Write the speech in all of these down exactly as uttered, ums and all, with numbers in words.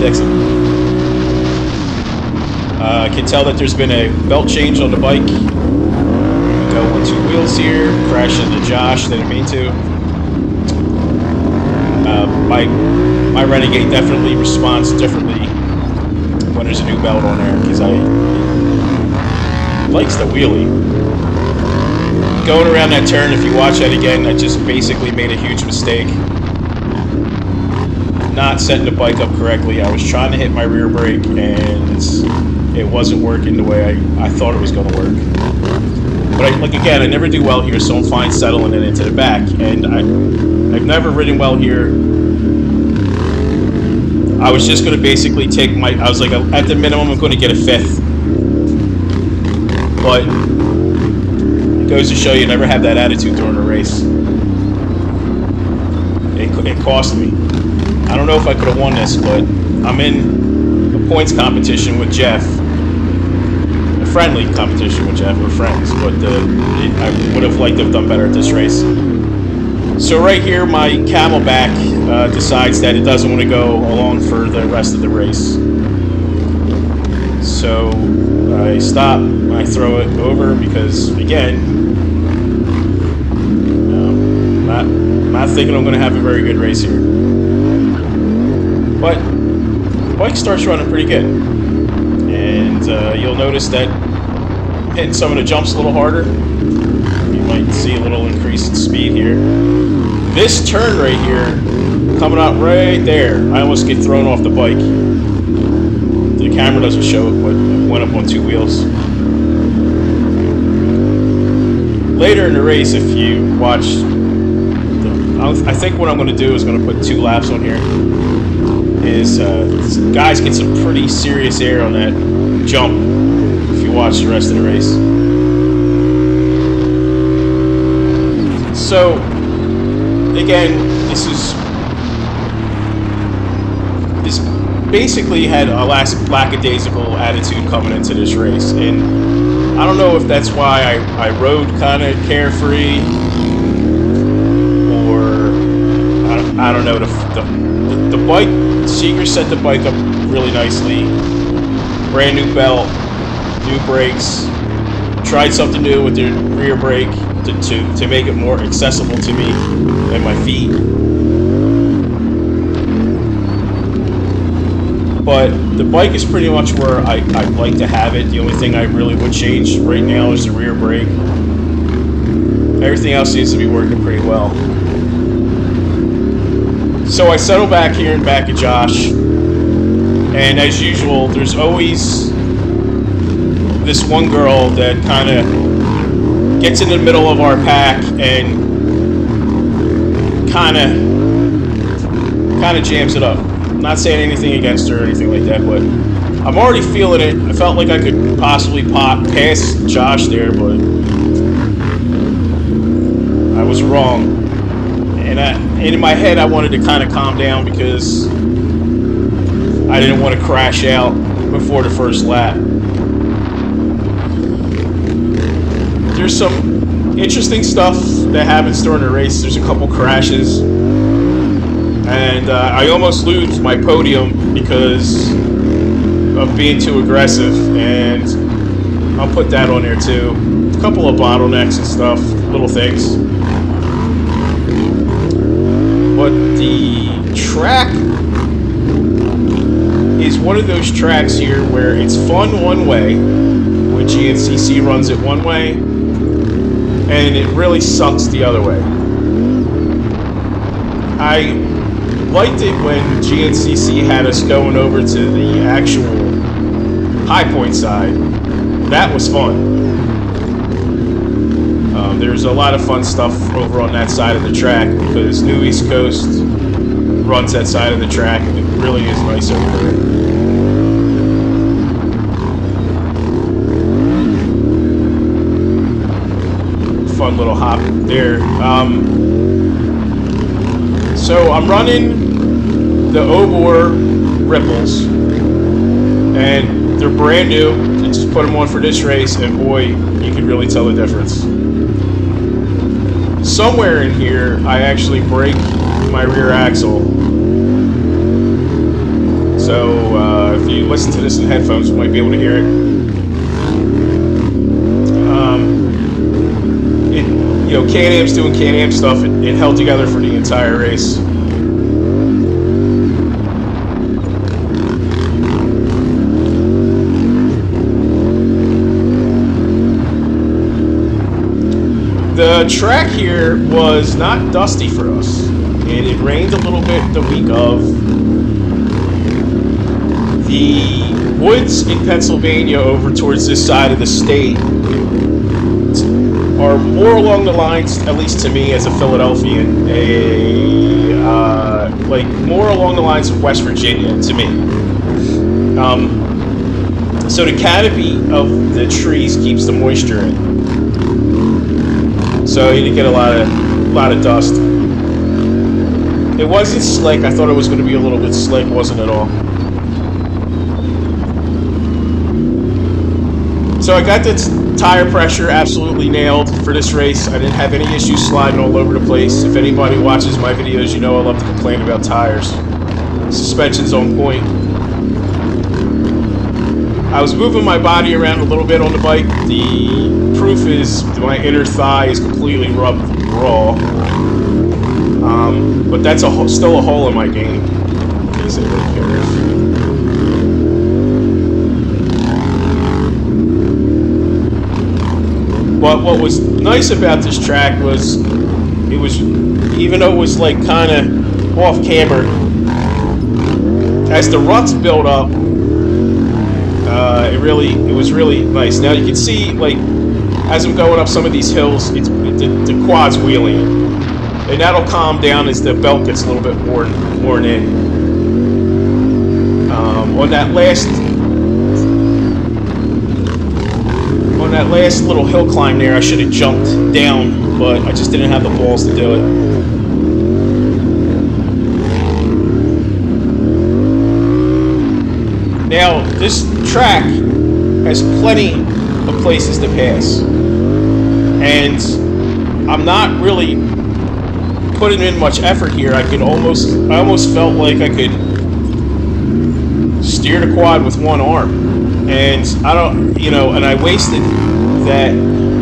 fix it. Uh, I can tell that there's been a belt change on the bike. Go on two wheels here, crash into Josh, didn't mean to. Uh, my, my Renegade definitely responds differently when there's a new belt on there, because I it likes the wheelie. Going around that turn, if you watch that again, I just basically made a huge mistake. Not setting the bike up correctly. I was trying to hit my rear brake and it wasn't working the way I, I thought it was going to work. But I, like again, I never do well here, so I'm fine settling it into the back. And I, I've never ridden well here. I was just going to basically take my, I was like, at the minimum, I'm going to get a fifth. But it goes to show you never have that attitude during a race. It, it cost me. I don't know if I could have won this, but I'm in a points competition with Jeff. A friendly competition with Jeff. We're friends, but uh, it, I would have liked to have done better at this race. So right here, my Camelback uh, decides that it doesn't want to go along for the rest of the race. So I stop, I throw it over because, again, um, not, not thinking I'm going to have a very good race here. But the bike starts running pretty good. And uh, you'll notice that hitting some of the jumps a little harder. You might see a little increase in speed here. This turn right here, coming out right there, I almost get thrown off the bike. The camera doesn't show it, but it went up on two wheels. Later in the race, if you watch, the, I think what I'm going to do is going to put two laps on here. Is uh, guys get some pretty serious air on that jump if you watch the rest of the race. So again, this is this basically had a last lackadaisical attitude coming into this race, and I don't know if that's why I, I rode kind of carefree, or I don't, I don't know, the, the, the bike, Seeger set the bike up really nicely, brand new belt, new brakes, tried something new with the rear brake to, to, to make it more accessible to me and my feet. But the bike is pretty much where I, I'd like to have it. The only thing I really would change right now is the rear brake. Everything else seems to be working pretty well. So I settle back here and back at Josh. And as usual, there's always this one girl that kind of gets in the middle of our pack and kind of kind of jams it up. I'm not saying anything against her or anything like that, but I'm already feeling it. I felt like I could possibly pop past Josh there, but I was wrong. And, I, and in my head, I wanted to kind of calm down because I didn't want to crash out before the first lap. There's some interesting stuff that happens during the race. There's a couple crashes. And uh, I almost lose my podium because of being too aggressive, and I'll put that on there too. A couple of bottlenecks and stuff, little things. But the track is one of those tracks here where it's fun one way, when G N C C runs it one way, and it really sucks the other way. I liked it when G N C C had us going over to the actual High Point side. That was fun. Um, there's a lot of fun stuff over on that side of the track because New East Coast runs that side of the track, and it really is nice over there. Fun little hop there. Um, So I'm running the Obor Ripples, and they're brand new. I just put them on for this race, and boy, you can really tell the difference. Somewhere in here, I actually break my rear axle. So So uh, if you listen to this in headphones, you might be able to hear it. Um, it you know, Can-Am's doing Can-Am stuff. It, it held together for the entire race. The track here was not dusty for us, and it rained a little bit the week of. The woods in Pennsylvania over towards this side of the state are more along the lines, at least to me as a Philadelphian, a, uh, like more along the lines of West Virginia to me. Um, so the canopy of the trees keeps the moisture in. So you didn't get a lot of, lot of dust. It wasn't slick. I thought it was going to be a little bit slick. It wasn't at all. So I got the tire pressure absolutely nailed for this race. I didn't have any issues sliding all over the place. If anybody watches my videos, you know I love to complain about tires. Suspension's on point. I was moving my body around a little bit on the bike. The proof is my inner thigh is completely rubbed raw. Um, but that's a still a hole in my game. In case anybody cares. But what was nice about this track was it was, even though it was like kind of off camber, as the ruts built up, uh, it really it was really nice. Now you can see, like, as I'm going up some of these hills, it's it, the, the quad's wheeling, and that'll calm down as the belt gets a little bit worn worn in. Um, on that last. On that last little hill climb there, I should have jumped down, but I just didn't have the balls to do it. Now, this track has plenty of places to pass, and I'm not really putting in much effort here. I could almost, I almost felt like I could steer the quad with one arm. And I don't, you know, and I wasted that,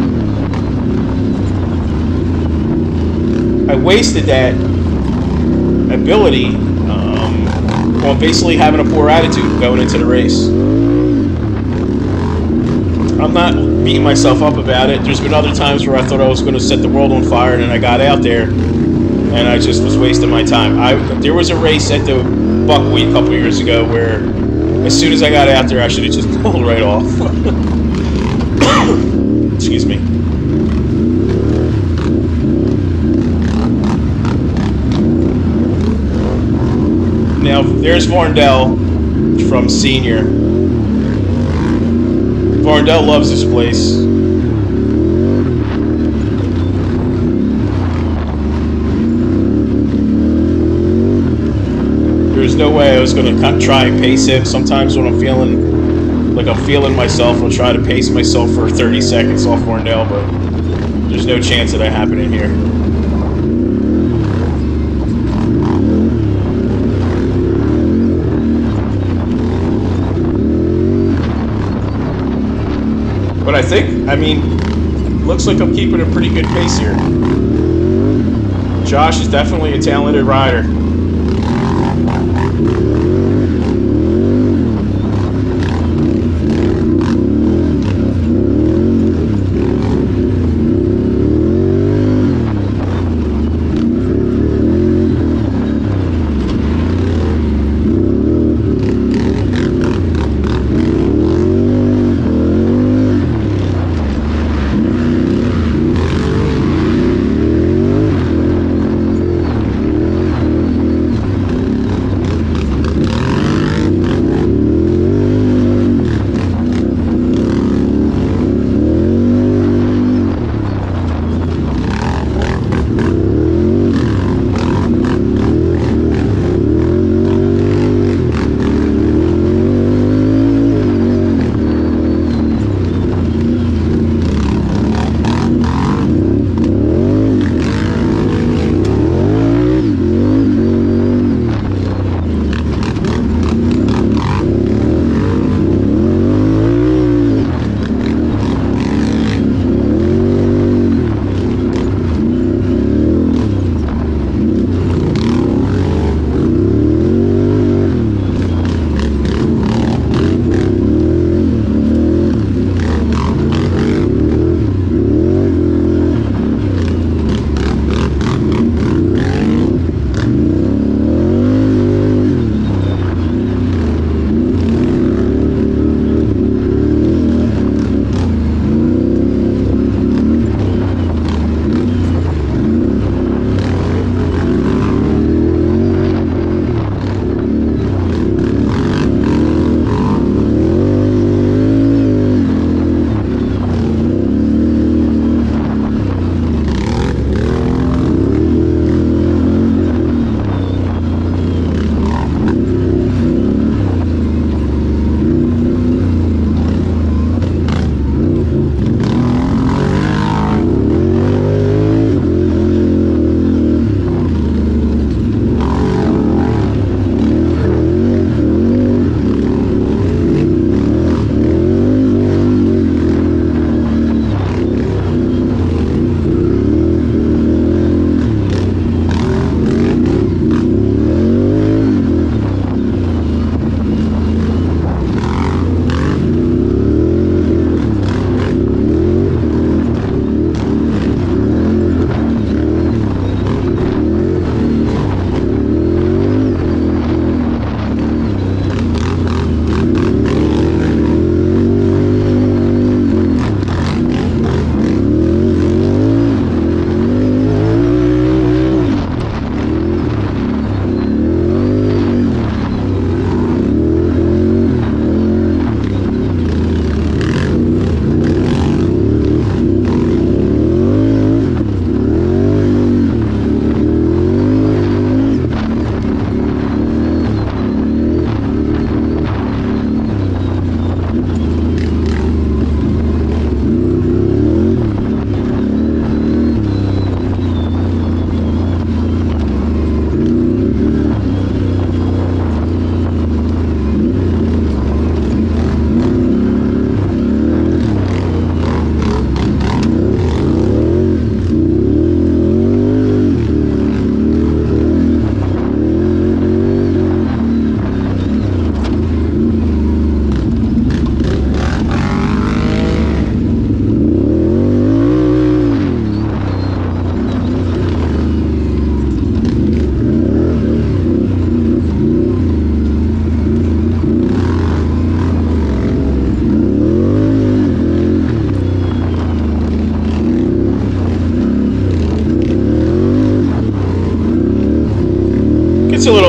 I wasted that ability um, on basically having a poor attitude going into the race. I'm not beating myself up about it. There's been other times where I thought I was going to set the world on fire, and then I got out there, and I just was wasting my time. I, there was a race at the Buckwheat a couple years ago where as soon as I got out there, I should have just pulled right off. Excuse me. Now, there's Varndell from Senior. Varndell loves this place. There's no way I was going to try and pace him. Sometimes when I'm feeling like I'm feeling myself, I'll try to pace myself for thirty seconds off Varndell, but there's no chance of that happening here. But I think, I mean, looks like I'm keeping a pretty good pace here. Josh is definitely a talented rider.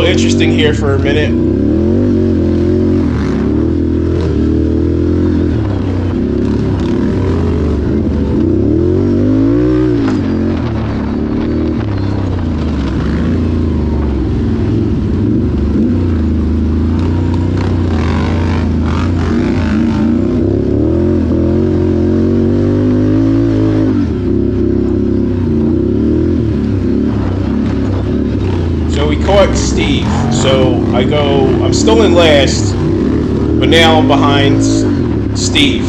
interesting here for a minute. Steve, so I go, I'm still in last, but now I'm behind Steve.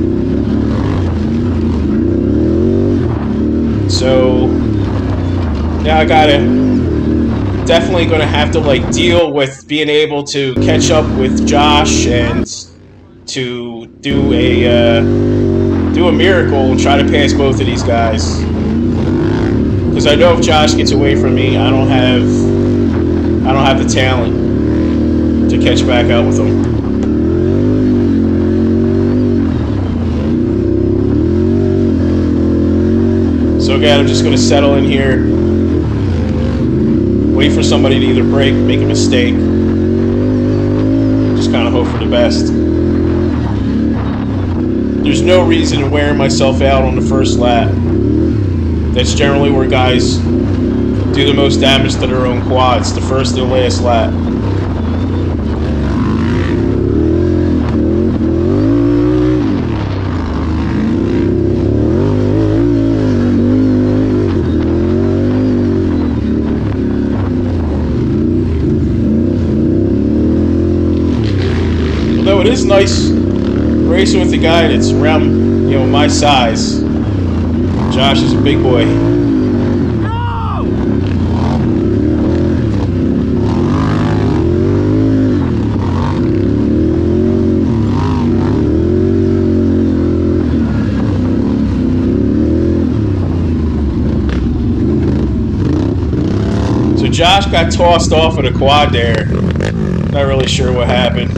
So now I gotta, definitely gonna have to like deal with being able to catch up with Josh and to do a, uh, do a miracle and try to pass both of these guys. Because I know if Josh gets away from me, I don't have I don't have the talent to catch back up with him. So again, I'm just going to settle in here, wait for somebody to either break, make a mistake, just kind of hope for the best. There's no reason in wearing myself out on the first lap. That's generally where guys do the most damage to their own quads, the first and last lap. Although it is nice racing with a guy that's around, you know, my size. Josh is a big boy. Josh got tossed off of the quad there. Not really sure what happened.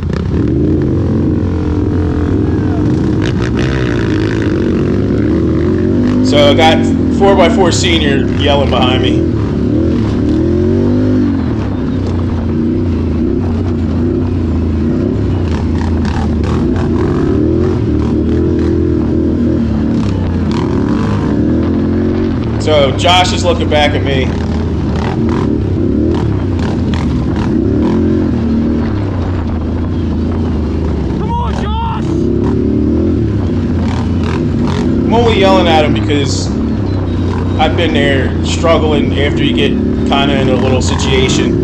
So I got four by four Senior yelling behind me. So Josh is looking back at me. I'm only yelling at him because I've been there struggling after you get kind of in a little situation.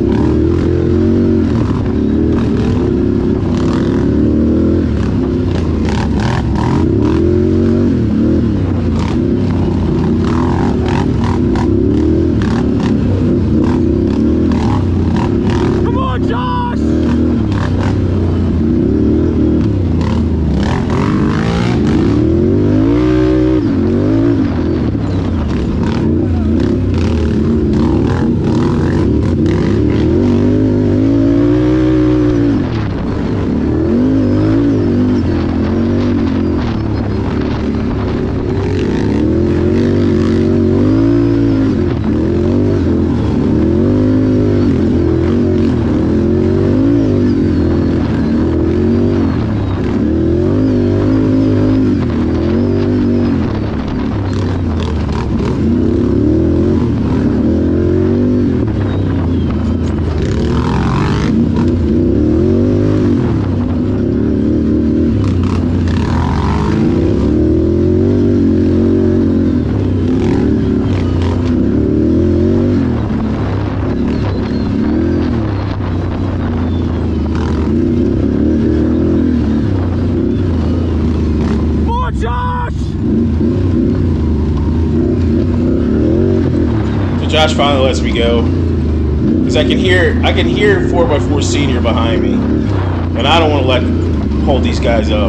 Josh finally lets me go because I can hear I can hear four by four Senior behind me, and I don't want to let hold these guys up.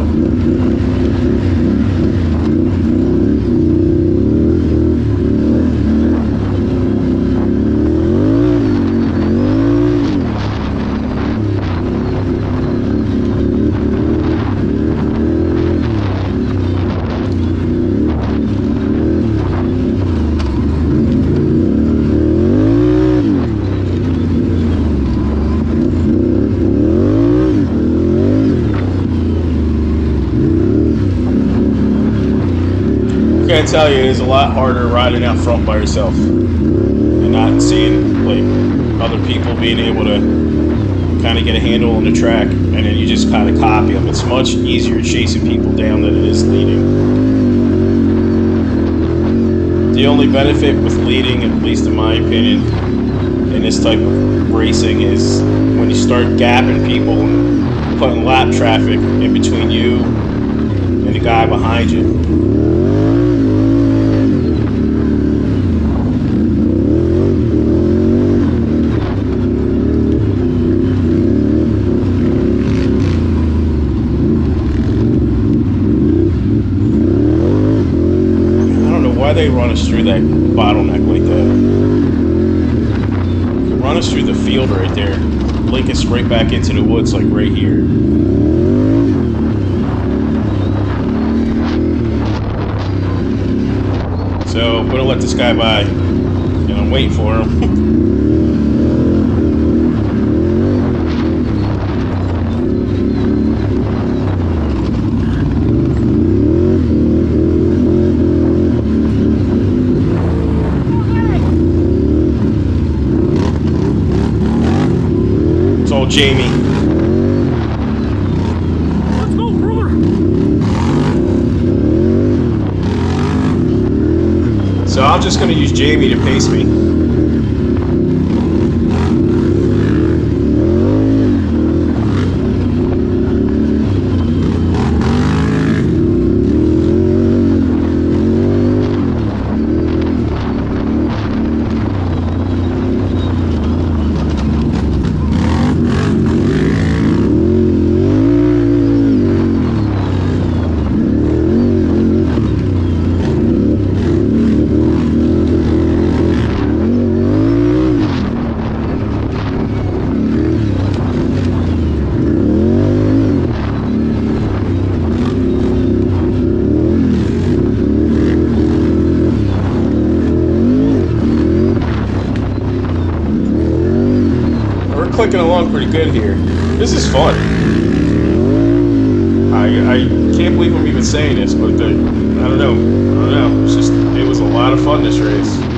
gotta tell you, it is a lot harder riding out front by yourself and not seeing like other people being able to kind of get a handle on the track, and then you just kind of copy them. It's much easier chasing people down than it is leading. The only benefit with leading, at least in my opinion, in this type of racing is when you start gapping people and putting lap traffic in between you and the guy behind you. Why they run us through that bottleneck like that? Run us through the field right there, link us right back into the woods like right here. So I'm gonna let this guy by, and I'm waiting for him. Jamie. Let's go, brother. So I'm just going to use Jamie to pace me. Clicking along pretty good here. This is fun. I I can't believe I'm even saying this, but the, I don't know. I don't know. It's just, it was a lot of fun this race.